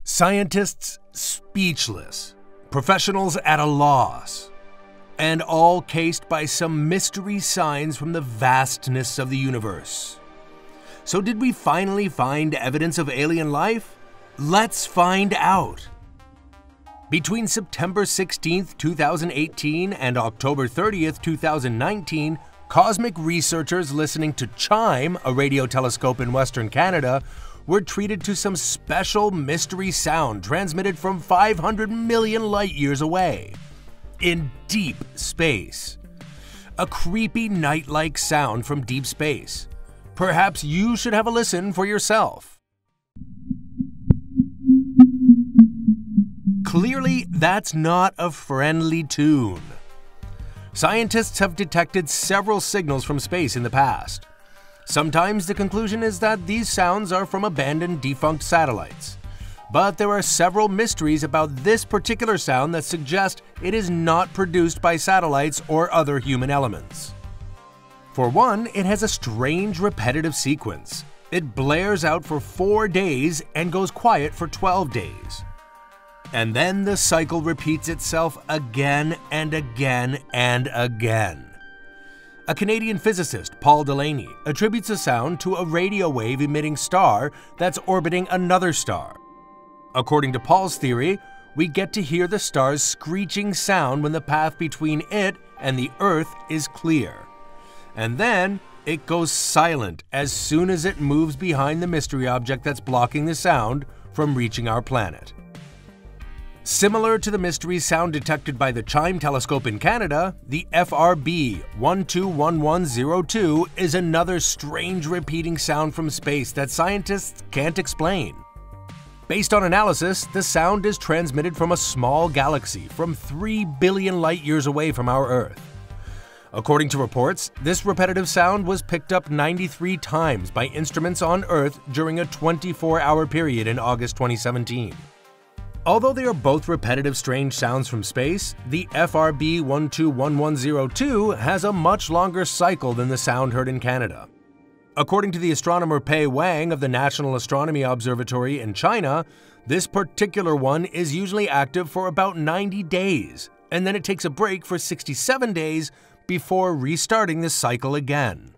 Scientists speechless, professionals at a loss, and all cased by some mystery signs from the vastness of the universe. So did we finally find evidence of alien life? Let's find out. Between September 16, 2018 and October 30, 2019, cosmic researchers listening to Chime, a radio telescope in Western Canada, were treated to some special mystery sound transmitted from 500 million light-years away, in deep space. A creepy night-like sound from deep space. Perhaps you should have a listen for yourself. Clearly, that's not a friendly tune. Scientists have detected several signals from space in the past. Sometimes the conclusion is that these sounds are from abandoned, defunct satellites. But there are several mysteries about this particular sound that suggest it is not produced by satellites or other human elements. For one, it has a strange repetitive sequence. It blares out for 4 days and goes quiet for 12 days. And then the cycle repeats itself again and again and again. A Canadian physicist, Paul Delaney, attributes the sound to a radio wave emitting star that's orbiting another star. According to Paul's theory, we get to hear the star's screeching sound when the path between it and the Earth is clear. And then it goes silent as soon as it moves behind the mystery object that's blocking the sound from reaching our planet. Similar to the mystery sound detected by the Chime telescope in Canada, the FRB 121102 is another strange repeating sound from space that scientists can't explain. Based on analysis, the sound is transmitted from a small galaxy from 3 billion light-years away from our Earth. According to reports, this repetitive sound was picked up 93 times by instruments on Earth during a 24-hour period in August 2017. Although they are both repetitive strange sounds from space, the FRB 121102 has a much longer cycle than the sound heard in Canada. According to the astronomer Pei Wang of the National Astronomy Observatory in China, this particular one is usually active for about 90 days, and then it takes a break for 67 days before restarting the cycle again.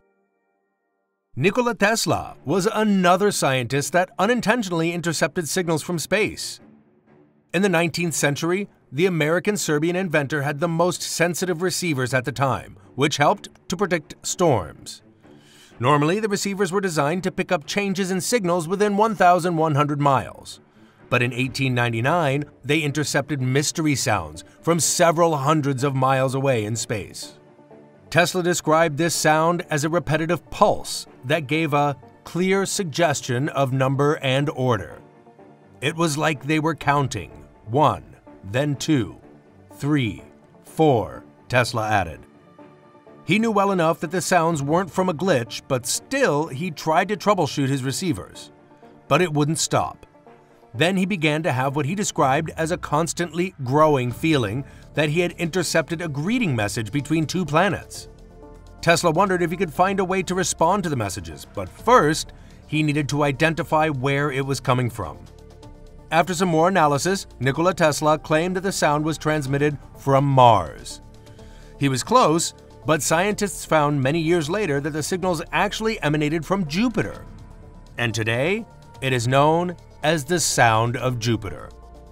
Nikola Tesla was another scientist that unintentionally intercepted signals from space. In the 19th century, the American-Serbian inventor had the most sensitive receivers at the time, which helped to predict storms. Normally, the receivers were designed to pick up changes in signals within 1,100 miles. But in 1899, they intercepted mystery sounds from several hundreds of miles away in space. Tesla described this sound as a repetitive pulse that gave a clear suggestion of number and order. It was like they were counting. 1, then 2, 3, 4, Tesla added. He knew well enough that the sounds weren't from a glitch, but still he tried to troubleshoot his receivers. But it wouldn't stop. Then he began to have what he described as a constantly growing feeling that he had intercepted a greeting message between two planets. Tesla wondered if he could find a way to respond to the messages, but first, he needed to identify where it was coming from. After some more analysis, Nikola Tesla claimed that the sound was transmitted from Mars. He was close, but scientists found many years later that the signals actually emanated from Jupiter. And today, it is known as the sound of Jupiter.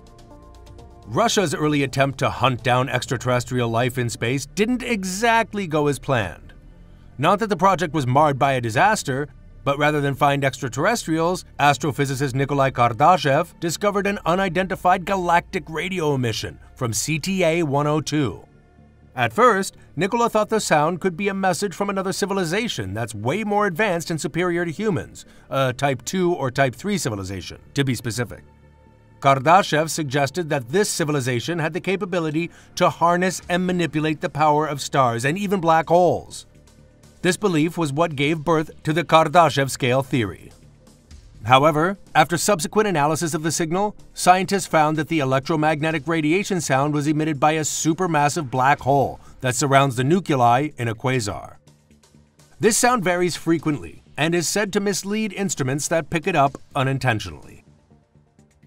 Russia's early attempt to hunt down extraterrestrial life in space didn't exactly go as planned. Not that the project was marred by a disaster, but rather than find extraterrestrials, astrophysicist Nikolai Kardashev discovered an unidentified galactic radio emission from CTA-102. At first, Nikola thought the sound could be a message from another civilization that's way more advanced and superior to humans, a Type 2 or Type 3 civilization, to be specific. Kardashev suggested that this civilization had the capability to harness and manipulate the power of stars and even black holes. This belief was what gave birth to the Kardashev scale theory. However, after subsequent analysis of the signal, scientists found that the electromagnetic radiation sound was emitted by a supermassive black hole that surrounds the nuclei in a quasar. This sound varies frequently and is said to mislead instruments that pick it up unintentionally.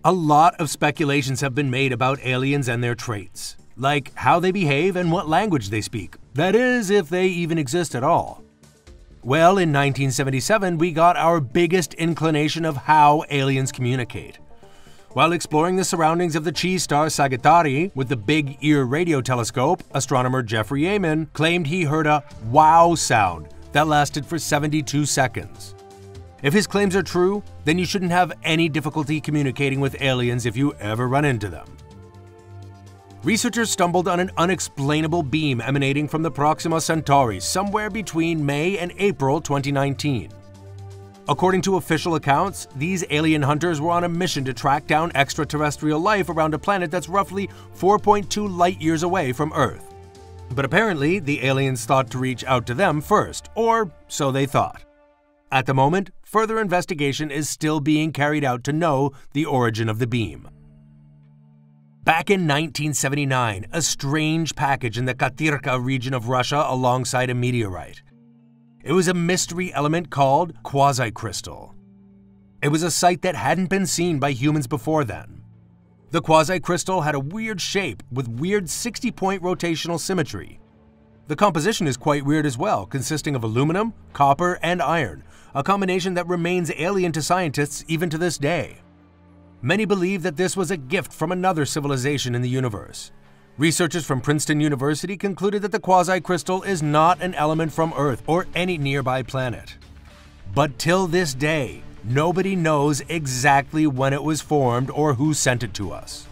A lot of speculations have been made about aliens and their traits, like how they behave and what language they speak. That is, if they even exist at all. Well, in 1977, we got our biggest inclination of how aliens communicate. While exploring the surroundings of the Chi star Sagittari with the Big Ear radio telescope, astronomer Jeffrey Amen claimed he heard a wow sound that lasted for 72 seconds. If his claims are true, then you shouldn't have any difficulty communicating with aliens if you ever run into them. Researchers stumbled on an unexplainable beam emanating from the Proxima Centauri somewhere between May and April 2019. According to official accounts, these alien hunters were on a mission to track down extraterrestrial life around a planet that's roughly 4.2 light years away from Earth. But apparently, the aliens thought to reach out to them first, or so they thought. At the moment, further investigation is still being carried out to know the origin of the beam. Back in 1979, a strange package in the Katyrka region of Russia alongside a meteorite. It was a mystery element called quasi-crystal. It was a sight that hadn't been seen by humans before then. The quasi-crystal had a weird shape with weird 60-point rotational symmetry. The composition is quite weird as well, consisting of aluminum, copper, and iron, a combination that remains alien to scientists even to this day. Many believe that this was a gift from another civilization in the universe. Researchers from Princeton University concluded that the quasi-crystal is not an element from Earth or any nearby planet. But till this day, nobody knows exactly when it was formed or who sent it to us.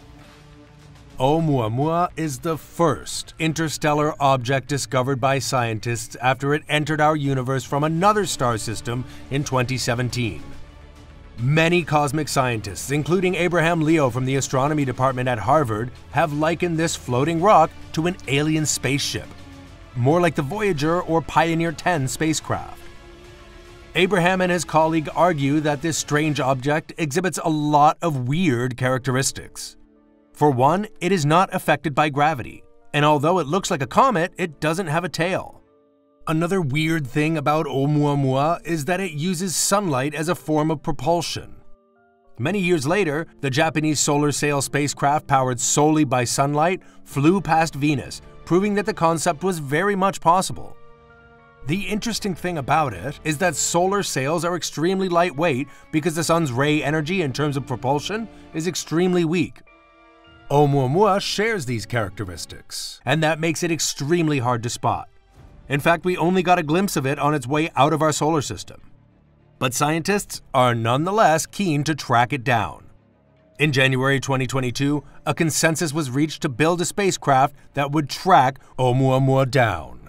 Oumuamua is the first interstellar object discovered by scientists after it entered our universe from another star system in 2017. Many cosmic scientists, including Abraham Leo from the astronomy department at Harvard, have likened this floating rock to an alien spaceship, more like the Voyager or Pioneer 10 spacecraft. Abraham and his colleague argue that this strange object exhibits a lot of weird characteristics. For one, it is not affected by gravity, and although it looks like a comet, it doesn't have a tail. Another weird thing about Oumuamua is that it uses sunlight as a form of propulsion. Many years later, the Japanese solar sail spacecraft powered solely by sunlight flew past Venus, proving that the concept was very much possible. The interesting thing about it is that solar sails are extremely lightweight because the sun's ray energy in terms of propulsion is extremely weak. Oumuamua shares these characteristics, and that makes it extremely hard to spot. In fact, we only got a glimpse of it on its way out of our solar system. But scientists are nonetheless keen to track it down. In January 2022, a consensus was reached to build a spacecraft that would track Oumuamua down.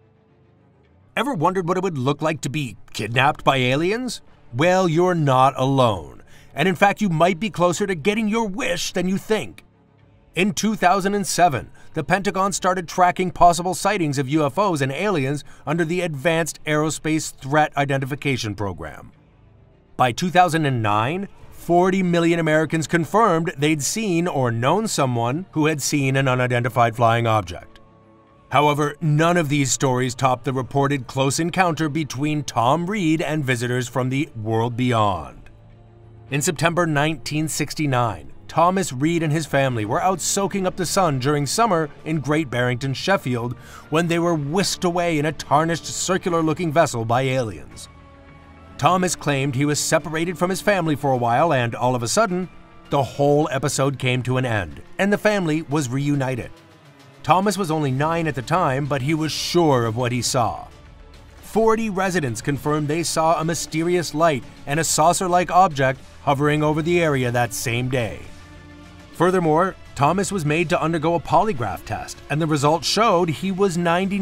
Ever wondered what it would look like to be kidnapped by aliens? Well, you're not alone. And in fact, you might be closer to getting your wish than you think. In 2007, the Pentagon started tracking possible sightings of UFOs and aliens under the Advanced Aerospace Threat Identification Program. By 2009, 40 million Americans confirmed they'd seen or known someone who had seen an unidentified flying object. However, none of these stories topped the reported close encounter between Tom Reed and visitors from the world beyond. In September 1969, Thomas Reed and his family were out soaking up the sun during summer in Great Barrington, Sheffield, when they were whisked away in a tarnished circular-looking vessel by aliens. Thomas claimed he was separated from his family for a while and, all of a sudden, the whole episode came to an end, and the family was reunited. Thomas was only 9 at the time, but he was sure of what he saw. 40 residents confirmed they saw a mysterious light and a saucer-like object hovering over the area that same day. Furthermore, Thomas was made to undergo a polygraph test, and the results showed he was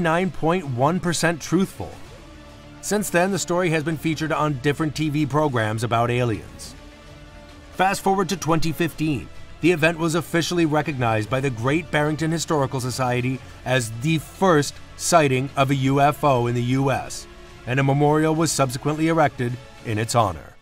99.1% truthful. Since then, the story has been featured on different TV programs about aliens. Fast forward to 2015, the event was officially recognized by the Great Barrington Historical Society as the first sighting of a UFO in the US, and a memorial was subsequently erected in its honor.